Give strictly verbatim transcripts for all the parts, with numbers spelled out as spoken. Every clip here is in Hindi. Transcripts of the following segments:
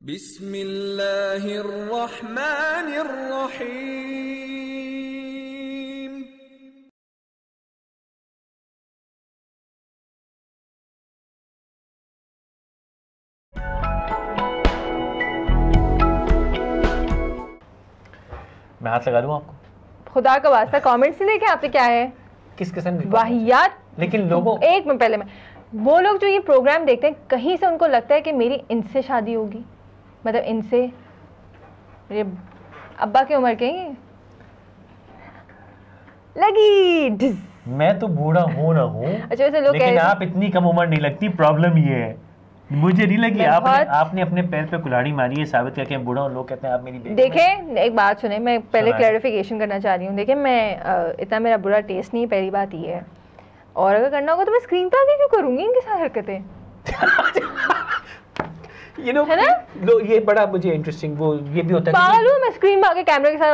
बिस्मिल्लाहिर्रहमानिर्रहीम। मैं हाथ लगा दूं आपको? खुदा का वास्ता कमेंट्स ही देखे आपने क्या है, किस किस्म की वाहियात। लेकिन लोगों एक मिनट पहले मैं वो लोग जो ये प्रोग्राम देखते हैं कहीं से उनको लगता है कि मेरी इनसे शादी होगी, मतलब इनसे मेरे अब्बा की उम्र के लगी। मैं तो बूढ़ा हूँ ना हूँ, अच्छा वैसे लोग लेकिन आप इतनी कम उम्र नहीं लगती। प्रॉब्लम ये है, मुझे नहीं लगी। आपने आपने अपने पैर पे कुल्हाड़ी मारी है साबित करके बूढ़ा हूँ। लोग कहते हैं आप मेरी बेटी। देखें एक बात सुने, मैं पहले क्लैरिफिकेशन करना चाह रही हूँ। देखें मैं इतना मेरा बुरा टेस्ट नहीं, पहली बात ये है। और अगर करना होगा तो मैं स्क्रीन पे आके क्यों करूँगी इनके साथ हरकतें। You know, है ना? लो ये बड़ा मुझे इंटरेस्टिंग वो ये भी होता है पागल हूँ मैं स्क्रीन पे आके कैमरे के साथ।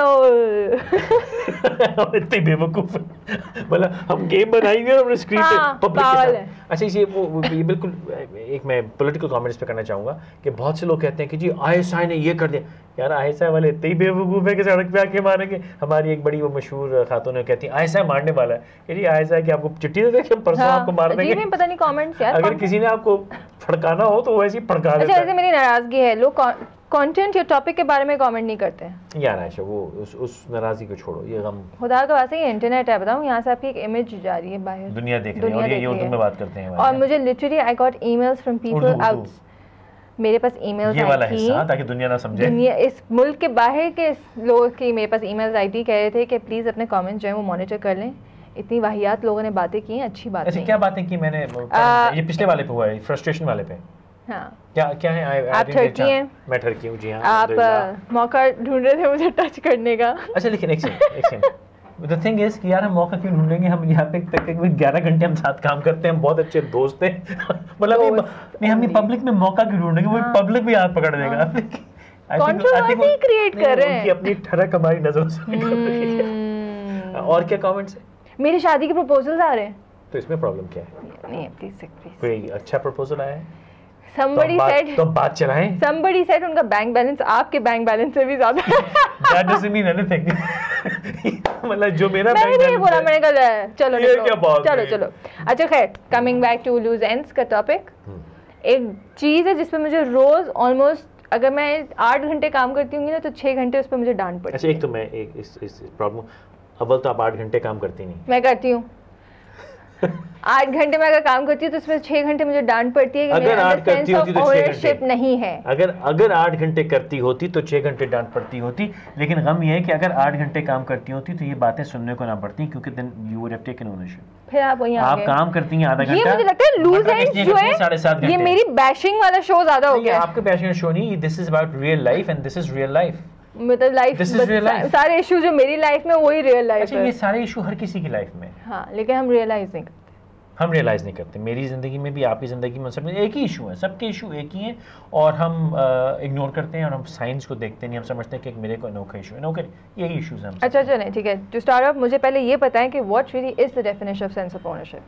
इतने बेवकूफ मतलब हम गेम बनाएंगे और स्क्रीन पे पब्लिक के साथ। अच्छा ये वो ये बिल्कुल एक मैं पॉलिटिकल कमेंट्स पे करना चाहूँगा कि बहुत से लोग कहते हैं कि जी आईएसआई ने ये कर दिया। यार आईएसआई वाले इतने ही बेवकूफ है कि सड़क पे आके मारेंगे। हमारी एक बड़ी वो मशहूर खातून है कहती है आईएसआई मारने वाला है। कि जी आईएसआई की आपको चिट्ठी दे कि हम परसों आपको मार देंगे। नहीं पता नहीं कमेंट्स यार। अगर किसी ने आपको फड़काना हो तो वैसे ही फड़का देता है। अच्छा मेरी नाराजगी है, लोग कंटेंट या टॉपिक के बारे में कमेंट नहीं करते हैं। यार आयशा वो उस उस नाराजगी को छोड़ो, ये गम खुदा का वास्ता ये इंटरनेट है बताऊं, यहाँ से आपकी एक इमेज जा रही है बाहर, दुनिया देख रही है और ये उर्दू में बात करते हैं। और मुझे literally I got emails from people out, मेरे पास ईमेल्स ये वाला आई थी हिस्सा ताकि दुनिया ना समझे। दुनिया इस मुल्क के बाहर के लोगों की मेरे पास ईमेल्स आई थी, कह रहे थे कि प्लीज अपने कमेंट्स जो है वो मॉनिटर कर लें। इतनी वाहियात लोगों ने बातें की हैं, अच्छी बात नहीं। अच्छा क्या बातें की मैंने? ये पिछले वाले पे हुआ है, फ्रस्ट्रेशन वाले पे। हाँ क्या क्या है? आप ठरकी हैं? मैं ठरकी हूँ जी हाँ। आप मौका ढूंढ रहे थे मुझे टच करने का। अच्छा लेकिन एक सेकंड एक सेकंड द थिंग इज कि यार हम मौका क्यों ढूंढेंगे? हम यहाँ पे तकरीबन ग्यारह घंटे हम साथ काम करते हैं, हम बहुत अच्छे दोस्त हैं। मतलब नहीं हम पब्लिक में मौका क्यों ढूंढेंगे? वो पब्लिक भी हाथ पकड़ देगा। कंट्रोवर्सी क्रिएट कर रहे हैं। अपनी ठरक हमारी नजरों से निकल रही है। और क्या कमेंट्स है? मेरी शादी के प्रपोजल्स आ रहे हैं, तो इसमें प्रॉब्लम क्या है? नहीं प्लीज प्लीज कोई अच्छा प्रपोजल आया है? Somebody तो said तो बात चलाएं। Somebody said उनका बैंक बैलेंस आपके बैंक बैलेंस से भी ज्यादा है। That doesn't mean anything। मतलब जो मेरा बैंक बैलेंस बोला मैंने कल है। चलो ये क्या बात चलो चलो अच्छा खैर coming back to loose ends का टॉपिक। एक चीज है जिसपे मुझे रोज ऑलमोस्ट अगर मैं आठ घंटे काम करती हूँ ना तो छह घंटे उस पर मुझे डांट पड़ती है। अच्छा एक तो मैं एक इस इस प्रॉब्लम अव्वल तो आप आठ घंटे काम करती नहीं। मैं करती हूँ आठ घंटे में अगर काम करती हूँ तो उसमें छह घंटे मुझे डांट पड़ती है कि अगर आठ करती होती तो छह घंटे नहीं है। अगर अगर आठ घंटे करती होती तो छह घंटे डांट पड़ती होती। लेकिन गम ये है कि अगर आठ घंटे काम करती होती तो ये बातें सुनने को ना पड़ती क्योंकि then you would have taken ownership. फिर आप वहीं आप काम करती हैं आधा घंटा। ये मुझे लगता है लूज एंड्स जो है साढ़े सात घंटे। ये मेरी बैशिंग वाला शो ज्यादा हो गया। आपका बैशिंग शो नहीं, this is about real life and this is real life. मतलब लाइफ सारे इशू जो मेरी लाइफ में वही रियल लाइफ है। ये सारे इशू हर किसी की लाइफ में। हाँ लेकिन हम रियलाइज नहीं करते। हम रियलाइज़ नहीं करते। मेरी ज़िंदगी में भी आपकी ज़िंदगी में सब एक ही इशू है, सबके इशू एक ही हैं और हम इग्नोर करते हैं और हम साइंस को देखते नहीं। हम समझते हैं कि मेरे को अनोखा इशू है, अनोखा यही इशूज़ हैं। अच्छा अच्छा नहीं ठीक है। टू स्टार्ट ऑफ मुझे पहले ये बताएं कि what really is the definition of sense of ownership.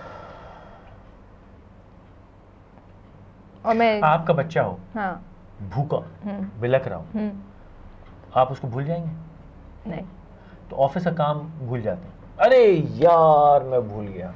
और मैं आपका बच्चा हो हाँ भूखा बिलख रहा हो, आप उसको भूल जाएंगे? नहीं। तो ऑफिस का काम भूल जाते हैं, अरे यार मैं भूल गया।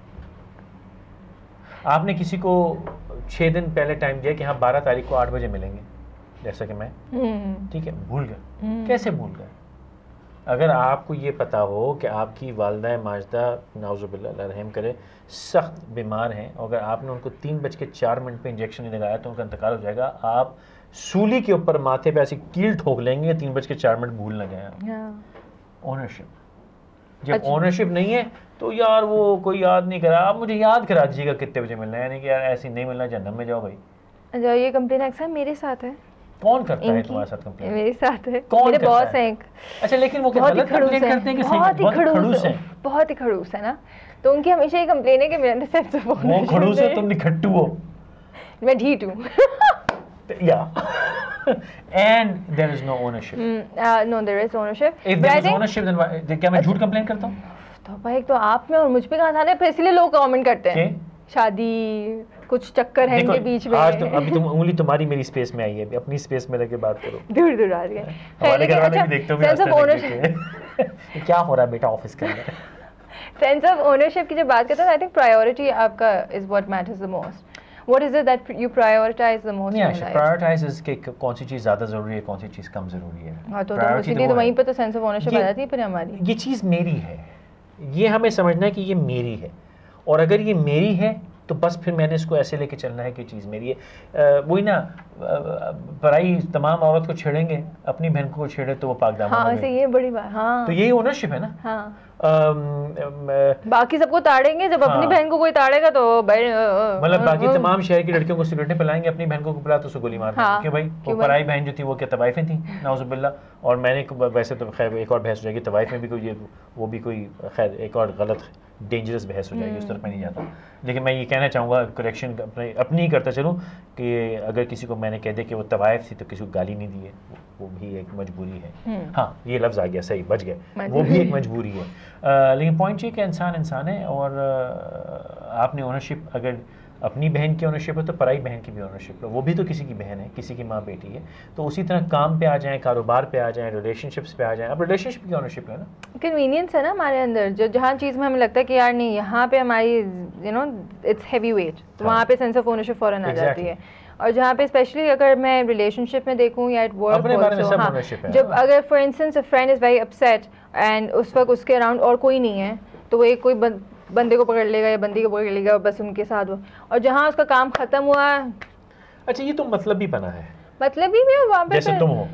आपने किसी को छः दिन पहले टाइम दिया कि हाँ बारह तारीख को आठ बजे मिलेंगे, जैसा कि मैं ठीक है भूल गया। कैसे भूल गए? अगर आपको ये पता हो कि आपकी वालदा माजदा नाउजुबिल्लाह रहम करे सख्त बीमार हैं और अगर आपने उनको तीन बज के चार मिनट पर इंजेक्शन नहीं लगाया तो उनका इंतकाल हो जाएगा, आप सूली के ऊपर माथे पे ऐसी कील ठोक लेंगे तीन बज के चार मिनट भूल न गए। ओनरशिप जब अच्छा। ओनरशिप नहीं है तो यार वो कोई याद नहीं करा, आप मुझे याद करा दीजिएगा कितने बजे मिलना है, यानी कि यार ऐसे नहीं मिलना, जन्नत में जाओ भाई। अच्छा ये कंप्लेन अक्सर मेरे साथ है। कौन करता है तुम्हारे साथ कंप्लेन? मेरे साथ है, कौन मेरे बॉस हैं। अच्छा लेकिन वो क्या गलत कंप्लेन करते हैं कि बहुत ही खड़ूस है? बहुत ही खड़ूस है ना, तो उनकी हमेशा ये कंप्लेन है कि मेरे सेंस ऑफ ओनरशिप वो खड़ूस है, तुम निखट्टू हो, मैं ढीठ हूँ। Yeah. And there is no ownership. Mm, uh, no, there is ownership. If there is ownership, then why, क्या मैं झूठ कंप्लेन करता हूँ? तो भाई तो आप में और मुझ पे कहाँ था, इसलिए लोग कमेंट करते हैं शादी कुछ चक्कर है इनके बीच में। आज तो अभी तुम उंगली तुम्हारी मेरी स्पेस में आई है, अपनी स्पेस में लेके बात करो। दूर दूर आ रही है। हमारे घर वाले भी देखते होंगे, सेंस ऑफ ओनरशिप क्या हो रहा है बेटा ऑफिस के अंदर। सेंस ऑफ ओनरशिप की जब बात करते हैं, आई थिंक प्रायोरिटी आपका is what matters the most. What is it that you prioritize the most? Yeah, prioritize is कि कौन सी चीज़ ज़्यादा ज़रूरी है, कौन सी चीज़ कम ज़रूरी है। हाँ, तो इसीलिए तो वहीं पे तो सेंस ऑफ ओनरशिप आ जाती है फिर हमारी। ये चीज़ मेरी है, ये हमें समझना है कि ये मेरी है, और अगर ये मेरी है तो बस फिर मैंने इसको ऐसे लेके चलना है कि चीज़ मेरी है। वही ना, पराई तमाम औरत को छेड़ेंगे, अपनी बहन को छेड़े तो वो पाक दामन हाँ, ऐसे ये बड़ी बात। हाँ, तो यही ओनरशिप है ना। हाँ, Um, बाकी सबको ताड़ेंगे, जब हाँ, अपनी बहन को कोई ताड़ेगा तो मतलब बाकी तमाम शहर की लड़कियों को सिगरेटें पिलाएंगे, अपनी बहन को पिला तो उसको गोली मार हाँ, क्यों भाई? वो पराई बहन जो थी वो क्या तवाइफें थी नाउजुबिल्ला। और मैंने वैसे तो खैर एक और बहस हो जाएगी, तवाइफ में भी कोई वो भी कोई खैर एक और गलत डेंजरस बहस हो जाएगी, उस तरफ मैं नहीं जाता। लेकिन मैं ये कहना चाहूँगा, करेक्शन अपने अपनी ही करता चलूँ कि अगर किसी को मैंने कह दे कि वो तवाइफ थी तो किसी को गाली नहीं दी है, वो भी एक मजबूरी है। हाँ, ये लफ्ज़ आ गया, सही बच गए, वो भी एक मजबूरी है। आ, लेकिन पॉइंट ये कि इंसान इंसान है, और आ, आपने ओनरशिप अगर अपनी बहन की ओनरशिप है तो पराई बहन की भी ओनरशिप है, वो भी तो किसी की बहन है, किसी की माँ बेटी है। तो उसी तरह काम पे आ जाएं, कारोबार पे आ जाएं, रिलेशनशिप्स पे आ जाएं। अब रिलेशनशिप की ओनरशिप है ना, कन्वीनियंस है ना हमारे अंदर, जो जहाँ चीज़ में हमें लगता है कि यार नहीं यहाँ पे हमारी you know it's heavy weight, तो वहाँ पे सेंस ऑफ ओनरशिप फौरन आ जाती है। और जहाँ पे स्पेशली अगर मैं रिलेशनशिप में देखूँ या एट वर्क ऑल्सो, हाँ, जब अगर for instance a friend is very upset and उस वक्त उसके अराउंड और कोई नहीं है, तो वो एक कोई बंद, बंदे को पकड़ लेगा या बंदी को पकड़ लेगा और बस उनके साथ वो, और जहाँ उसका काम खत्म हुआ। अच्छा, ये तो मतलब भी बना है, मतलब भी भी वहाँ पे जैसे तुम हो।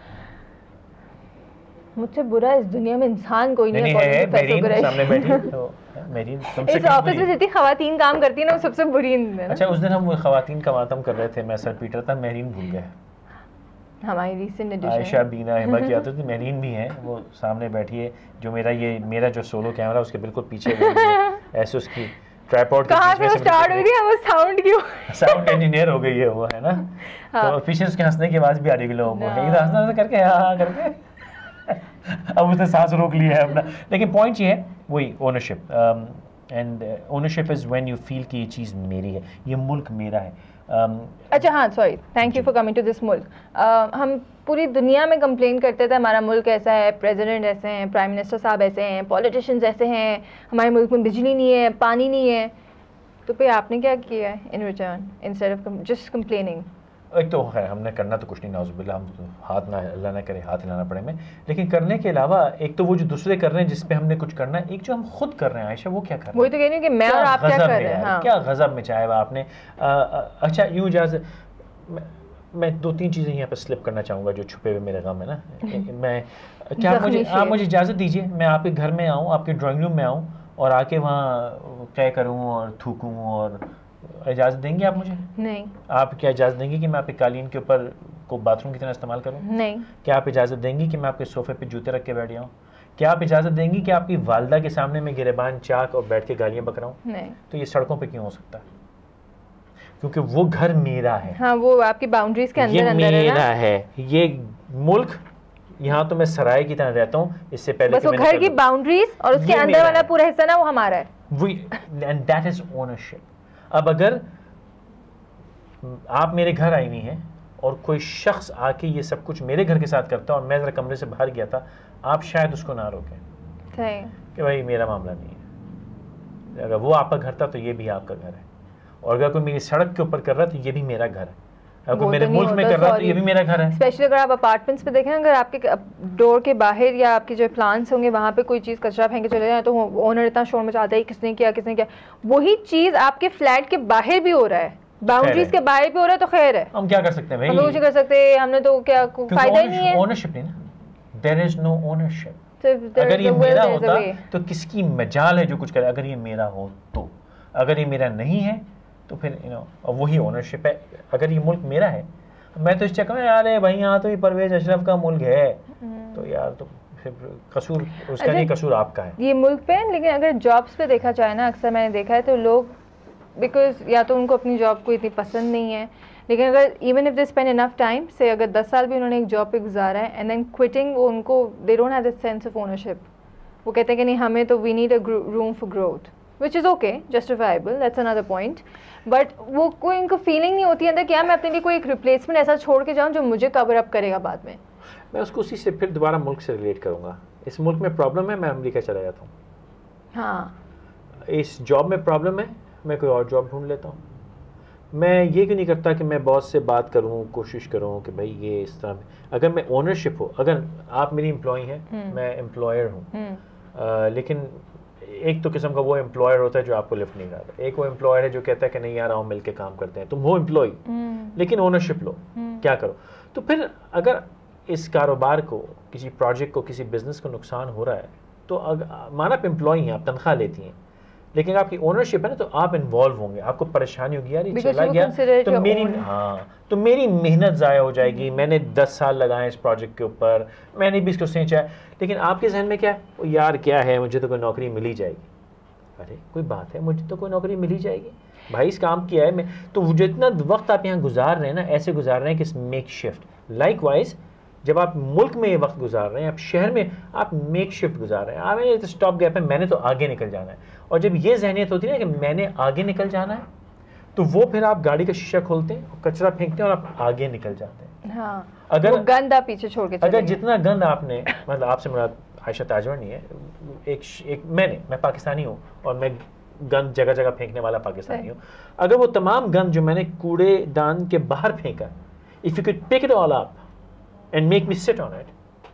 मुझसे बुरा इस दुनिया में इंसान कोई नहीं, नहीं है। मेरीन सामने बैठी तो मेरीन तुमसे इस ऑफिस में जितनी खवातीन काम करती है ना, वो सबसे बुरी है। अच्छा, उस दिन हम वो खवातीन का मातम कर रहे थे, मैं सर पीट रहा था, मेरीन भूल गए। हमारी रीसेंट एडिशन आयशा, बीना, हिमा की आती थी, मेरीन भी है, वो सामने बैठी है। जो मेरा ये मेरा जो सोलो कैमरा उसके बिल्कुल पीछे ऐसे उसकी ट्राइपॉड के कहाँ से स्टार्ट हुई थी, वो साउंड क्यों साउंड इंजीनियर हो गई है वो, है ना। तो पीछे उसके हंसने की आवाज भी आ रही है लोगों को, इधर हंसना हंसना करके हाँ करके अब उसने सांस रोक लिया है अपना। लेकिन पॉइंट ये है वही ownership, and ownership is when you feel कि ये चीज़ मेरी है, ये मुल्क मेरा है। um, अच्छा हाँ, sorry, thank you for coming to this मुल्क। हम पूरी दुनिया में कंप्लेन करते थे हमारा मुल्क ऐसा है, प्रेसिडेंट ऐसे हैं, प्राइम मिनिस्टर साहब ऐसे हैं, पॉलिटिशियंस ऐसे हैं, हमारे मुल्क में बिजली नहीं है, पानी नहीं है। तो फिर आपने क्या किया है in return instead of just complaining? एक तो है हमने करना तो कुछ नहीं, नाउजुबिल्लाह, हम तो हाथ ना अल्लाह ना करे हाथ हिलाना पड़े में। लेकिन करने के अलावा एक तो वो जो दूसरे कर रहे हैं जिस पे हमने कुछ करना है, एक जो हम खुद कर रहे हैं आयशा, वो क्या कर रहे हैं? वही तो कह रही हूँ कि मैं और आप क्या कर रहे हैं। हाँ। क्या गजब में चाहे आपने। अच्छा यूँ इजाज़त, मैं दो तीन चीज़ें यहाँ पे स्लिप करना चाहूँगा जो छुपे हुए मेरे गम है ना। मैं क्या आप मुझे आप मुझे इजाज़त दीजिए, मैं आपके घर में आऊँ, आपके ड्राइंग रूम में आऊँ और आके वहाँ तय करूँ और थूकूँ, और इजाज़त देंगे आप मुझे? नहीं। आप क्या इजाज़त देंगी कि मैं आपके कालीन के ऊपर को बाथरूम की तरह इस्तेमाल करूँ? नहीं। क्या आप इजाज़त देंगी कि मैं आपके सोफ़े पे जूते रख के बैठ जाऊँ? क्या आप इजाज़त देंगी कि आपकी वालदा के सामने मैं गिरेबान चाक और बैठ के गालियाँ बक रहा हूँ? नहीं। तो ये सड़कों पे क्यों हो सकता है? क्योंकि वो घर मेरा है। हाँ, वो आपकी बाउंड्रीज के अंदर अंदर है ना? ये मेरा है, ये मुल्क, यहाँ तो मैं सराय की तरह रहता हूँ। इससे पहले बस वो घर की बाउंड्रीज और उसके अंदर वाला पूरा हिस्सा ना वो हमारा है। And that is ownership. अब अगर आप मेरे घर आई हुई हैं और कोई शख्स आके ये सब कुछ मेरे घर के साथ करता और मैं जरा कमरे से बाहर गया था, आप शायद उसको ना रोकें कि भाई मेरा मामला नहीं है। अगर वो आपका घर था तो ये भी आपका घर है, और अगर कोई मेरी सड़क के ऊपर कर रहा है तो ये भी मेरा घर है, अगर कोई मेरे मुल्क में कर रहा है तो ये भी मेरा घर है। स्पेशली अगर आप अपार्टमेंट्स पे देखें, अगर आपके डोर के बाहर या आपके जो प्लांट्स होंगे वहाँ पे कोई चीज़ कचरा फेंक के चले जाए तो ओनर इतना शोर मचाता है किसने किया किसने किया। वही चीज़ आपके फ्लैट के बाहर भी हो रहा है, बाउंड्रीज के बाहर भी हो रहा है, तो खैर है, हम क्या कर सकते हैं भाई? हम कुछ कर सकते हैं, हमने तो क्या फायदा ही नहीं है। ओनरशिप नहीं ना, देयर इज नो ओनरशिप। अगर ये मेरा होता तो किसकी मजाल है जो कुछ करे? अगर ये मेरा हो तो, अगर ये मेरा नहीं है तो फिर यू नो वही ओनरशिप है। अगर ये मुल्क मेरा है, मैं तो इस चक्कर में यार है भाई यहाँ तो ये परवेज अशरफ का मुल्क है, तो यार तो फिर कसूर उसका नहीं, कसूर आपका है ये मुल्क पे। लेकिन अगर जॉब्स पे देखा जाए ना, अक्सर मैंने देखा है तो लोग बिकॉज या तो उनको अपनी जॉब को इतनी पसंद नहीं है, लेकिन अगर even if they spend enough time से अगर दस साल भी उन्होंने एक जॉब पे गुजारा है एंड देन क्विटिंग, उनको they don't have that sense of ownership. वो कहते हैं कि नहीं हमें तो we need a room for growth, which is okay, justifiable, that's another point. But वो कोई इनको फीलिंग नहीं होती अंदर, क्या मैं अपने लिए कोई एक रिप्लेसमेंट ऐसा छोड़ के जाऊँ जो मुझे कवर अप करेगा बाद में। मैं उसको उसी से फिर दोबारा मुल्क से रिलेट करूँगा। इस मुल्क में प्रॉब्लम है, मैं अमेरिका चला जाता हूँ। हाँ, इस जॉब में प्रॉब्लम है, मैं कोई और जॉब ढूंढ लेता हूँ। मैं ये क्यों नहीं करता कि मैं बॉस से बात करूँ, कोशिश करूँ कि भाई ये इस तरह, अगर मैं ओनरशिप हो, अगर आप मेरी एम्प्लॉय हैं, मैं एम्प्लॉयर हूँ, लेकिन एक तो किस्म का वो एम्प्लॉयर होता है जो आपको लिफ्ट नहीं करता, एक वो एम्प्लॉयर है जो कहता है कि नहीं यार आओ मिल के काम करते हैं, तुम हो एम्प्लॉय लेकिन ओनरशिप लो, क्या करो। तो फिर अगर इस कारोबार को, किसी प्रोजेक्ट को, किसी बिजनेस को नुकसान हो रहा है, तो माना आप एम्प्लॉय हैं, आप तनख्वाह लेती हैं, लेकिन आपकी ओनरशिप है ना, तो आप इन्वॉल्व होंगे, आपको परेशानी होगी यार ये चला गया तो मेरी हाँ तो मेरी मेहनत ज़ाया हो जाएगी, मैंने दस साल लगाए इस प्रोजेक्ट के ऊपर, मैंने भी इसको सोचा है, लेकिन आपके जहन में क्या है, वो यार क्या है, मुझे तो कोई नौकरी मिल ही जाएगी। अरे कोई बात है, मुझे तो कोई नौकरी मिल ही जाएगी भाई, इस काम किया है मैं तो। जितना वक्त आप यहाँ गुजार रहे हैं ना, ऐसे गुजार रहे हैं कि मेक शिफ्ट। लाइकवाइज जब आप मुल्क में ये वक्त गुजार रहे हैं, आप शहर में आप मेक शिफ्ट गुजार रहे हैं, आप तो स्टॉप गैप है, मैंने तो आगे निकल जाना है। और जब ये जहनियत होती है ना कि मैंने आगे निकल जाना है, तो वो फिर आप गाड़ी का शीशा खोलते हैं, कचरा फेंकते हैं और आप आगे निकल जाते हैं। हाँ, अगर गंद आप पीछे छोड़ के अगर जितना गंद आपने, मतलब आपसे मेरा आयशा ताजवर नहीं है, एक एक मैंने मैं पाकिस्तानी हूँ और मैं गंद जगह जगह फेंकने वाला पाकिस्तानी हूँ, अगर वो तमाम गंद जो मैंने कूड़ेदान के बाहर फेंका, if you could pick it all up and make me sit on it,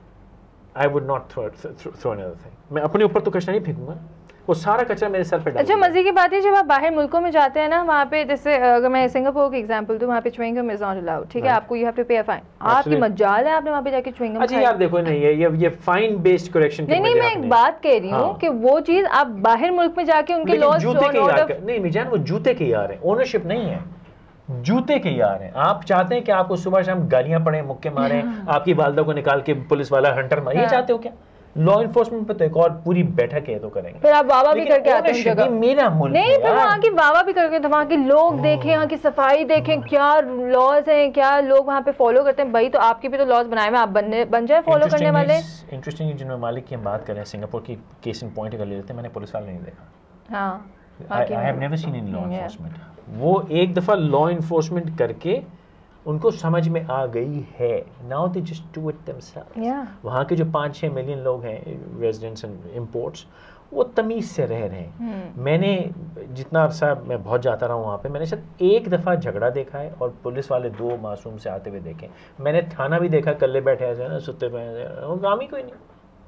I would not throw it, throw, throw another thing. मैं अपने ऊपर तो कचरा नहीं फेंकूंगा, वो सारा कचरा मेरे सर पे डाल। अच्छा, मजे की बात है जब आप बाहर मुल्कों में जाते हैं ना, वहाँ पे जैसे अगर मैं सिंगापुर की एग्जांपल दूं, वहाँ पे chewing gum is not allowed, ठीक है, आपको यू हैव टू पे अ फाइन। आपकी मजाल है आपने वहाँ पे जाके च्युइंग गम खाया। अच्छा यार देखो, नहीं ये ये ये फाइन बेस्ड करेक्शन नहीं नहीं मैं एक बात कह रही हूँ कि वो चीज आप बाहर मुल्क में जाके उनके लॉज नहीं मिजान, वो जूते के यार है, ओनरशिप नहीं है, जूते के यार हैं। आप चाहते हैं कि आपको सुबह शाम गालियां पड़े, मुक्के मारे, आपकी वालदा को निकाल के पुलिस वाला हंटर मारे, ये चाहते हो क्या? लॉ इन्फोर्समेंट पे तो एक और पूरी बैठक है तो करेंगे, फिर आप वावा भी करके आते हैं जगह, मेरा मुल्क नहीं, फिर वहाँ की वावा भी करके, वहाँ के लोग देखें, यहाँ की सफाई देखें, क्या लॉज हैं, क्या लोग वहाँ पे फॉलो करते हैं। भाई तो आपके भी तो लॉज बनाए हुए, आप बनने बन जाए फॉलो करने वाले। इंटरेस्टिंग, जिन ममालिक की हम बात करें, सिंगापुर की केस इन पॉइंट कर लेते हैं, मैंने पुलिस वाला नहीं देखा। हाँ, I, I have never seen in law enforcement. वो एक दफ़ा लॉ इन्फोर्समेंट करके उनको समझ में आ गई है, now they just do it themselves. Yeah. वहाँ के जो पाँच छः मिलियन लोग हैं रेजिडेंट्स एंड इम्पोर्ट्स, वो तमीज़ से रह रहे हैं। hmm. मैंने जितना अरसा मैं बहुत जाता रहा हूँ वहाँ पे, मैंने शायद एक दफ़ा झगड़ा देखा है और पुलिस वाले दो मासूम से आते हुए देखे। मैंने थाना भी देखा, कल्ले बैठे ऐसे ना, सुत्ते पे, वो काम ही कोई नहीं।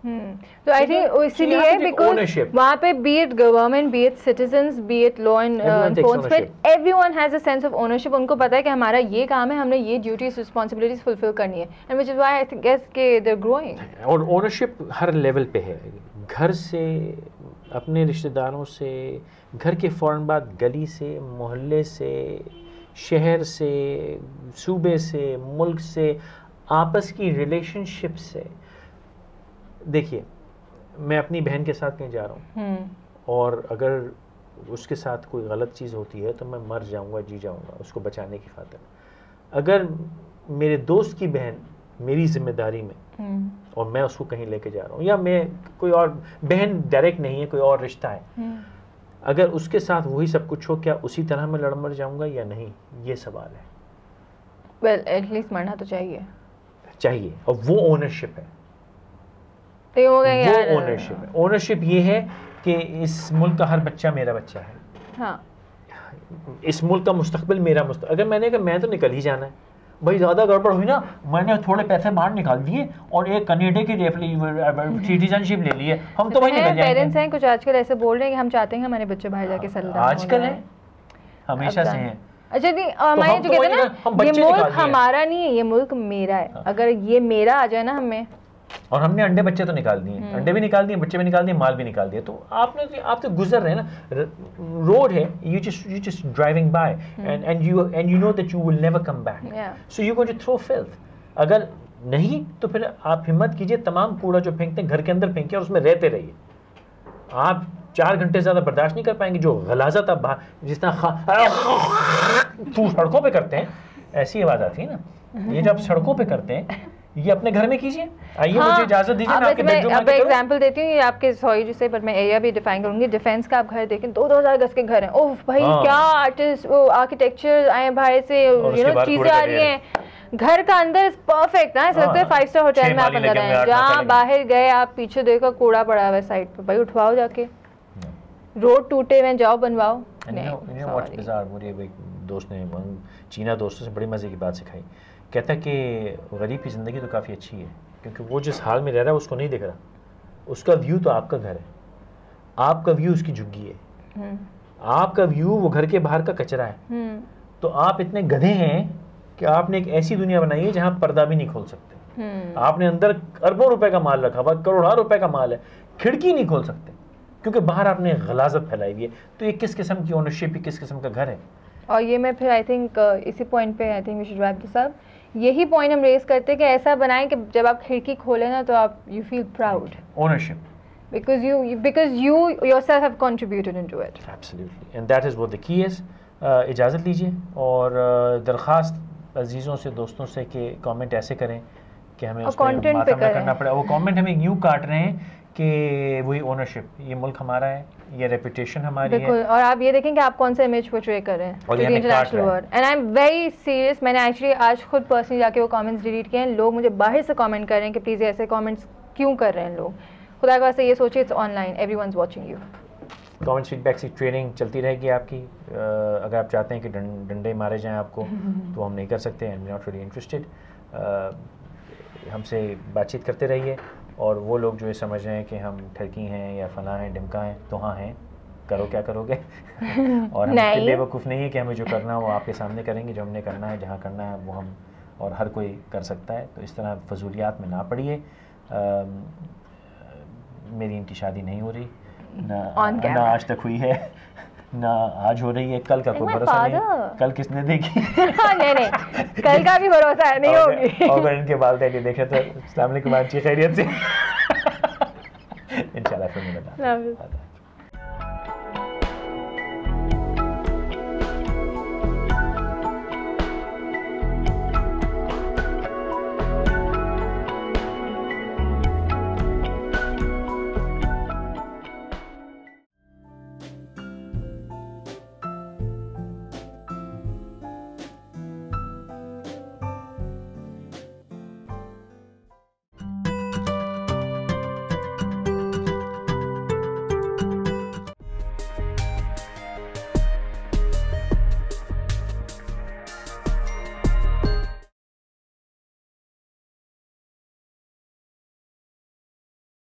तो आई थिंक इसीलिए बिकॉज वहाँ पे be it government, be it citizens, be it law enforcement, everyone has a sense of ownership. उनको पता है कि हमारा ये काम है, हमने ये ड्यूटीज रिस्पॉन्सिबिलिटीज फुलफिल करनी है, and which is why I think guess के दे आर ग्रोइंग। और ओनरशिप हर लेवल पे है, घर से, अपने रिश्तेदारों से, घर के फ़ौरन बाद गली से, मोहल्ले से, शहर से, सूबे से, मुल्क से, आपस की रिलेशनशिप से। देखिए, मैं अपनी बहन के साथ कहीं जा रहा हूँ और अगर उसके साथ कोई गलत चीज़ होती है तो मैं मर जाऊँगा, जी जाऊँगा उसको बचाने की खातिर। अगर मेरे दोस्त की बहन मेरी जिम्मेदारी में और मैं उसको कहीं लेके जा रहा हूँ, या मैं कोई और बहन डायरेक्ट नहीं है, कोई और रिश्ता है, अगर उसके साथ वही सब कुछ हो, क्या उसी तरह मैं लड़ मर जाऊँगा या नहीं, ये सवाल है। वेल एटलीस्ट मरना तो चाहिए चाहिए और वो ओनरशिप है, तो वो ओनरशिप है। ओनरशिप ये है कि इस मुल्क का हर बच्चा मेरा बच्चा है। हाँ। इस मुल्क का मुस्तकबिल मेरा मुस्तकबिल। अगर मैंने कहा मैं तो निकल ही जाना है, भाई ज़्यादा गड़बड़ हुई ना, मैंने थोड़े पैसे बाहर निकाल दिए और एक कनेडा की सिटीजनशिप ले ली है, हम तो वही निकल जाएंगे। पेरेंट्स हैं कुछ आजकल ऐसे बोल रहे हैं कि हम चाहते हैं हमारे बच्चे बाहर जाके सेटल हो। आजकल है, हमेशा से हैं। अच्छा नहीं, हमारे जो कहते हैं ना, ये मुल्क हमारा नहीं है, ये मुल्क मेरा है। अगर ये मेरा आ जाए ना हमें, और हमने अंडे बच्चे तो निकाल दिए, अंडे भी निकाल दिए, बच्चे भी निकाल दिए, माल भी निकाल दिया, तो आपने आप तो गुजर रहे हैं ना, रोड है, you just you just driving by and and you and you know that you will never come back, so you going to throw filth. अगर नहीं तो फिर आप हिम्मत कीजिए, तमाम कूड़ा जो फेंकते हैं घर के अंदर फेंकिए और उसमें रहते रहिए। आप चार घंटे ज़्यादा बर्दाश्त नहीं कर पाएंगे। जो गलाजत आप जिस तरह सड़कों पे करते हैं, ऐसी आवाज़ आती है ना, ये जब सड़कों पे करते हैं ये अपने घर में कीजिए। आइए हाँ, मुझे इजाजत दीजिए मैं आपके बेडरूम में अब एग्जांपल देती हूँ, ये आपके सॉरी जिससे पर मैं एरिया भी डिफाइन करूंगी। डिफेंस का आप घर देखें, दो दो हजार गज के घर हैं, ओह भाई हाँ। क्या आर्टिस्ट वो आर्किटेक्चर आए बाहर से, यू नो चीजें आ रही हैं, घर का अंदर परफेक्ट ना, ऐसा लगता है फाइव स्टार होटल में आप अंदर आए। जहाँ बाहर गए आप पीछे देखो कूड़ा पड़ा हुआ है साइड पे, भाई उठवाओ जाके, रोड टूटे हुए जाओ बनवाओ। मेरे दोस्त ने चीना दोस्तों से बड़ी मजे की बात सिखाई, कहता कि गरीब की ज़िंदगी तो काफ़ी अच्छी है क्योंकि वो जिस हाल में रह रहा है उसको नहीं दिख रहा, उसका व्यू तो आपका घर है, आपका व्यू उसकी झुग्गी है, आपका व्यू वो घर के बाहर का कचरा है। तो आप इतने गधे हैं कि आपने एक ऐसी दुनिया बनाई है जहाँ पर्दा भी नहीं खोल सकते, आपने अंदर अरबों रुपए का माल रखा हुआ, करोड़ों रुपए का माल है, खिड़की नहीं खोल सकते क्योंकि बाहर आपने गलाजत फैलाई हुई है। तो ये किस किस्म की ओनरशिप, किस किस्म का घर है। और ये मैं फिर आई थिंक uh, इसी पॉइंट पे I think we should wrap this up. यही पॉइंट हम रेज करते हैं कि ऐसा बनाएं कि जब आप खिड़की खोलें ना तो आप you feel proud, ownership, because you because you yourself have contributed into it. Absolutely, and that is what the key is. uh, इजाज़त लीजिए और uh, दरख्वास्त अजीज़ों से, दोस्तों से कि कमेंट ऐसे करें कि हमें उस पर माथा न करना पड़े। वो कमेंट हमें यूँ काट रहे हैं कि वही ओनरशिप, ये मुल्क हमारा है, ये रेपुटेशन हमारी है। और आप ये देखें कि आप कौन सा इमेज पोर्ट्रे कर रहे हैं international world. And I am very serious, मैंने एक्चुअली आज खुद पर्सनली जाके वो कमेंट्स डिलीट किए हैं। लोग मुझे बाहर से कमेंट कर रहे हैं कि प्लीज़ ऐसे कमेंट्स क्यों कर रहे हैं लोग। खुदा का वास्ते ये सोचिए, it's online, everyone's watching you. Comments feedback की ट्रेनिंग चलती रहेगी आपकी। अगर आप चाहते हैं कि डंडे मारे जाएं आपको तो हम नहीं कर सकते, I am not really interested. हमसे बातचीत करते रहिए और वो लोग जो ये समझ रहे हैं कि हम ठरकी हैं या फला हैं डिमका हैं तो हाँ हैं, करो क्या करोगे। और हम इतने बेवकूफ़ नहीं है कि हमें जो करना है वो आपके सामने करेंगे, जो हमने करना है जहाँ करना है वो हम और हर कोई कर सकता है। तो इस तरह फजूलियात में ना पड़िए। मेरी इनकी शादी नहीं हो रही, ना, ना आज तक हुई है, ना आज हो रही है, कल का कोई भरोसा नहीं है, कल किसने देखी। नहीं नहीं, कल का भी भरोसा है, नहीं होगी। और अगर इनके वालिदैन ये देखे तो अस्सलाम वालेकुम, अच्छी खैरियत से। इंशाल्लाह फिर मिलेंगे।